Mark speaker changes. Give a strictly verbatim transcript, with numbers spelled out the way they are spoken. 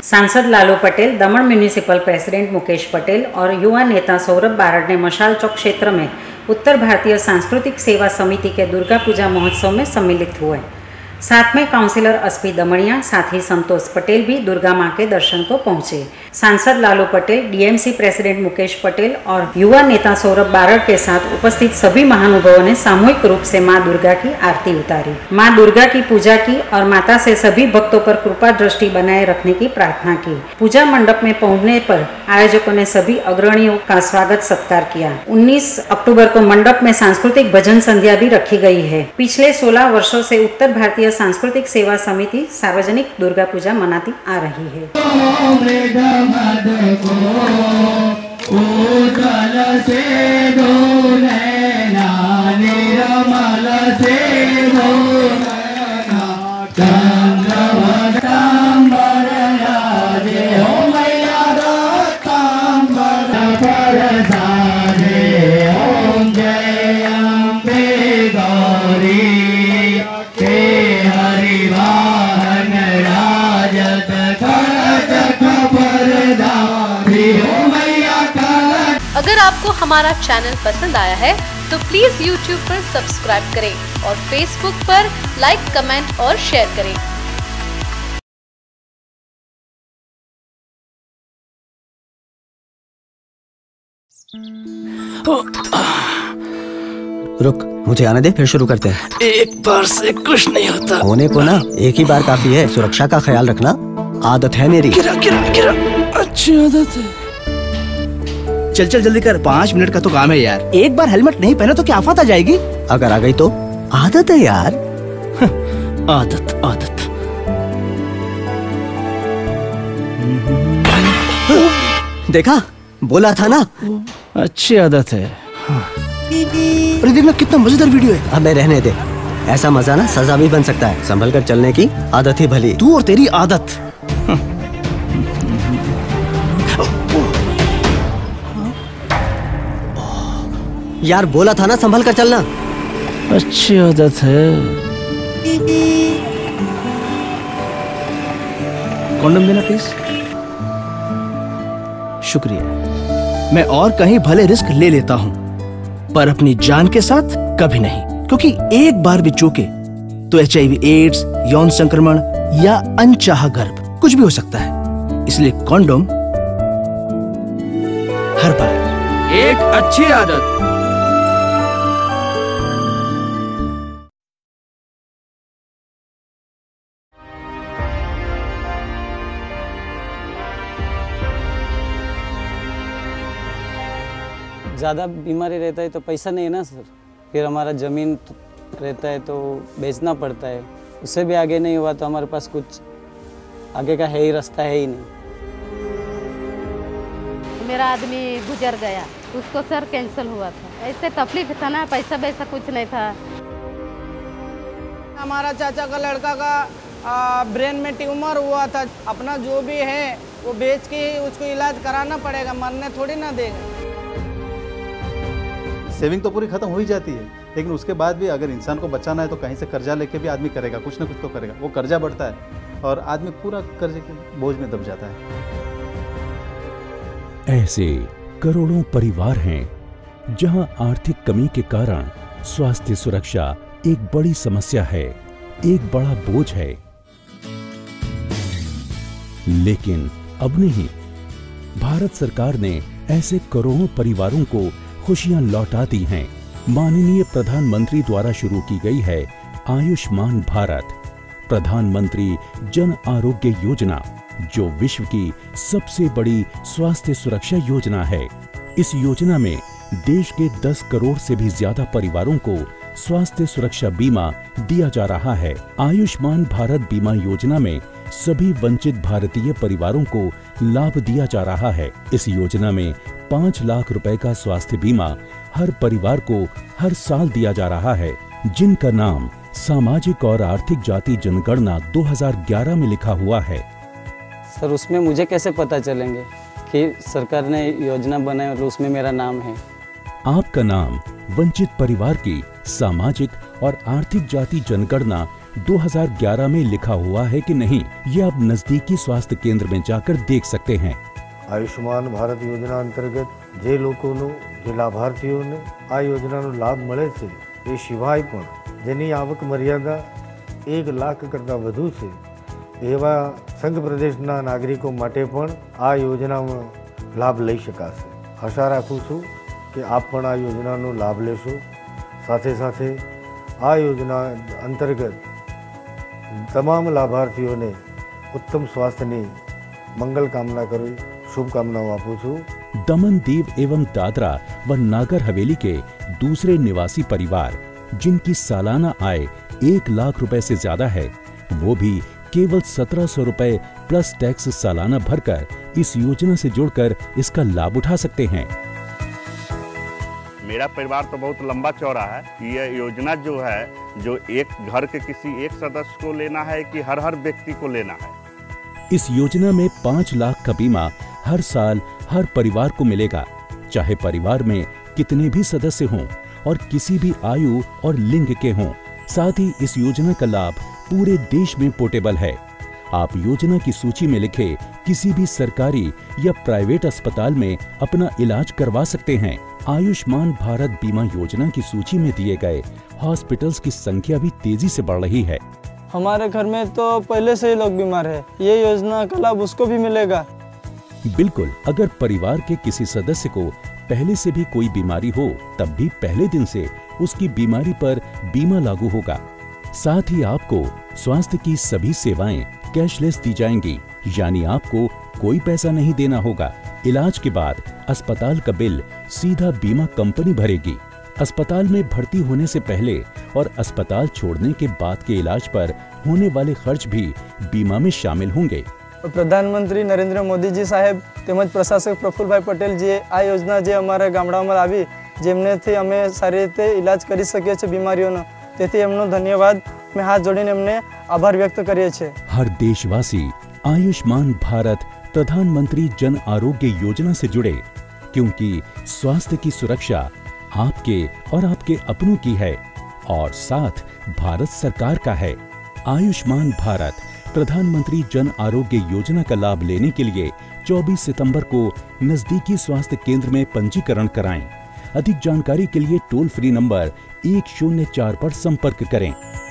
Speaker 1: सांसद लालू पटेल, दमन municipal president Mukesh Patel और युवा नेता सौरभ बारड ने मशाल चौक क्षेत्र में उत्तर भारतीय सांस्कृतिक सेवा समिति के दुर्गा पूजा महोत्सव में सम्मिलित हुए। साथ में काउंसिलर एसपी दमनिया, साथ ही संतोष पटेल भी दुर्गा मां के दर्शन को पहुंचे। सांसद लालू पटेल, डीएमसी प्रेसिडेंट मुकेश पटेल और युवा नेता सौरभ बारड के साथ उपस्थित सभी महानुभावों ने सामूहिक रूप से मां दुर्गा की आरती उतारी, मां दुर्गा की पूजा की और माता से सभी भक्तों पर कृपा दृष्टि बनाए रखने की प्रार्थना की। पूजा मंडप में पहुंचने पर आयोजकों ने सभी अग्रणियों का स्वागत सत्कार किया। उन्नीस अक्टूबर को मंडप में सांस्कृतिक भजन संध्या भी रखी गई है। पिछले सोलह वर्षों से उत्तर भारतीय सांस्कृतिक सेवा समिति सार्वजनिक दुर्गा पूजा मनाती आ रही है।
Speaker 2: अगर आपको हमारा चैनल पसंद आया है तो प्लीज यूट्यूब पर सब्सक्राइब करें और फेसबुक पर लाइक, कमेंट और शेयर करें।
Speaker 3: रुक, मुझे आने दे, फिर शुरू करते हैं।
Speaker 4: एक बार से कुछ नहीं होता।
Speaker 3: होने को ना एक ही बार काफी है। सुरक्षा का ख्याल रखना आदत है मेरी।
Speaker 4: गिरा गिरा गिरा, अच्छी आदत है। चल चल जल्दी कर, पाँच मिनट का तो काम है यार। एक बार हेलमेट नहीं पहना तो क्या आफत आ जाएगी?
Speaker 3: अगर आ गई तो आदत है यार।
Speaker 4: आदत आदत।
Speaker 3: देखा, बोला था ना,
Speaker 4: अच्छी आदत है। अरे देखना कितना मजेदार वीडियो है।
Speaker 3: अबे रहने दे, ऐसा मजा ना सजा भी बन सकता है। संभल कर चलने की आदत ही भली।
Speaker 4: तू और तेरी आदत।
Speaker 3: यार बोला था ना संभल कर चलना।
Speaker 4: अच्छी आदत है। कॉन्डम देना प्लीज। शुक्रिया। मैं और कहीं भले रिस्क ले लेता हूं, पर अपनी जान के साथ कभी नहीं, क्योंकि एक बार भी चूके तो एच आई वी एड्स, यौन संक्रमण या अनचाहा गर्भ कुछ भी हो सकता है। इसलिए कॉन्डोम हर बार।
Speaker 5: एक अच्छी आदत।
Speaker 6: ज़्यादा बीमारी रहता है तो पैसा नहीं है ना सर, फिर हमारा ज़मीन रहता है तो बेचना पड़ता है। उससे भी आगे नहीं हुआ तो हमारे पास कुछ आगे का है ही रास्ता है ही नहीं।
Speaker 7: मेरा आदमी गुजर गया, उसको सर कैंसिल हुआ था। ऐसे तकलीफ था ना, पैसा वैसा कुछ नहीं था।
Speaker 8: हमारा चाचा का लड़का का आ, ब्रेन में ट्यूमर हुआ था। अपना जो भी है वो बेच के उसको इलाज कराना पड़ेगा, मरने थोड़ी ना देगा।
Speaker 9: सेविंग तो पूरी खत्म हो ही जाती है, लेकिन उसके बाद भी अगर इंसान को बचाना है तो कहीं से कर्जा लेके भी आदमी करेगा, कुछ ना कुछ तो करेगा। वो कर्जा बढ़ता है और आदमी पूरा कर्जे के बोझ में दब जाता है।
Speaker 10: ऐसे करोड़ों परिवार हैं जहां आर्थिक कमी के कारण स्वास्थ्य सुरक्षा एक बड़ी समस्या है, एक बड़ा बोझ है। लेकिन अब नहीं, भारत सरकार ने ऐसे करोड़ों परिवारों को खुशियां लौटा दी हैं। माननीय प्रधानमंत्री द्वारा शुरू की गई है आयुष्मान भारत प्रधानमंत्री जन आरोग्य योजना, जो विश्व की सबसे बड़ी स्वास्थ्य सुरक्षा योजना है। इस योजना में देश के दस करोड़ से भी ज्यादा परिवारों को स्वास्थ्य सुरक्षा बीमा दिया जा रहा है। आयुष्मान भारत बीमा योजना में सभी वंचित भारतीय परिवारों को लाभ दिया जा रहा है। इस योजना में पाँच लाख रुपए का स्वास्थ्य बीमा हर परिवार को हर साल दिया जा रहा है, जिनका नाम सामाजिक और आर्थिक जाति जनगणना दो हज़ार ग्यारह में लिखा हुआ है।
Speaker 6: सर उसमें मुझे कैसे पता चलेंगे कि सरकार ने योजना बनाई और उसमें मेरा नाम है?
Speaker 10: आपका नाम वंचित परिवार की सामाजिक और आर्थिक जाति जनगणना दो हज़ार ग्यारह में लिखा हुआ है कि नहीं, ये आप नजदीकी स्वास्थ्य केंद्र में जाकर देख सकते हैं।
Speaker 5: आयुष्मान भारत योजना अंतर्गत જે લોકોનો જે લાભાર્થીઓને આ યોજનાનો લાભ મળે છે એ સિવાય પણ જેની આવક મર્યાદા એક લાખ કરતાં વધુ છે એવા સંઘ પ્રદેશના નાગરિકો માટે પણ આ યોજનામાં લાભ લઈ શકાશે। આશા રાખું છું કે આપ પણ આ યોજનાનો લાભ લેશો। સાથે સાથે આ યોજના અંતર્ગત તમામ લાભાર્થીઓને ઉત્તમ સ્વાસ્થ્યની મંગલ કામના કરી शुभकामनाओं आपू छू।
Speaker 10: दमन दीव एवं दादरा व नागर हवेली के दूसरे निवासी परिवार जिनकी सालाना आय एक लाख रुपए से ज्यादा है, वो भी केवल सत्रह सौ रुपए प्लस टैक्स सालाना भरकर इस योजना से जुड़कर इसका लाभ उठा सकते हैं।
Speaker 11: मेरा परिवार तो बहुत लंबा चौड़ा है। यह योजना जो है, जो एक घर के किसी एक सदस्य को लेना है कि हर हर व्यक्ति को लेना है?
Speaker 10: इस योजना में पाँच लाख का बीमा हर साल हर परिवार को मिलेगा, चाहे परिवार में कितने भी सदस्य हों और किसी भी आयु और लिंग के हों। साथ ही इस योजना का लाभ पूरे देश में पोर्टेबल है। आप योजना की सूची में लिखे किसी भी सरकारी या प्राइवेट अस्पताल में अपना इलाज करवा सकते हैं। आयुष्मान भारत बीमा योजना की सूची में दिए गए हॉस्पिटल्स की संख्या भी तेजी से बढ़ रही है।
Speaker 6: हमारे घर में तो पहले से ही लोग बीमार है, ये योजना का लाभ उसको भी मिलेगा।
Speaker 10: बिल्कुल, अगर परिवार के किसी सदस्य को पहले से भी कोई बीमारी हो, तब भी पहले दिन से उसकी बीमारी पर बीमा लागू होगा। साथ ही आपको स्वास्थ्य की सभी सेवाएं कैशलेस दी जाएंगी, यानी आपको कोई पैसा नहीं देना होगा। इलाज के बाद अस्पताल का बिल सीधा बीमा कंपनी भरेगी। अस्पताल में भर्ती होने से पहले और अस्पताल छोड़ने के बाद के इलाज पर होने वाले खर्च भी बीमा में शामिल होंगे।
Speaker 6: प्रधानमंत्री नरेंद्र मोदी जी साहेब તેમજ પ્રશાસક પ્રફુલભાઈ પટેલ જે આ યોજના જે અમારા ગામડામાં આવી, જેમનેથી અમે સારી રીતે ઇલાજ કરી શકીએ છીએ બીમારીઓનો, તેથી એમનો ધન્યવાદ મેં હાથ જોડીને એમને આભાર વ્યક્ત કરીએ છીએ।
Speaker 10: हर देशवासी आयुष्मान भारत प्रधानमंत्री जन आरोग्य योजना से जुड़े, क्योंकि स्वास्थ्य की सुरक्षा आपके और आपके अपनों की है और साथ भारत सरकार का है। आयुष्मान भारत प्रधानमंत्री जन आरोग्य योजना का लाभ लेने के लिए चौबीस सितंबर को नजदीकी स्वास्थ्य केंद्र में पंजीकरण कराएं। अधिक जानकारी के लिए टोल फ्री नंबर एक शून्य चार पर संपर्क करें।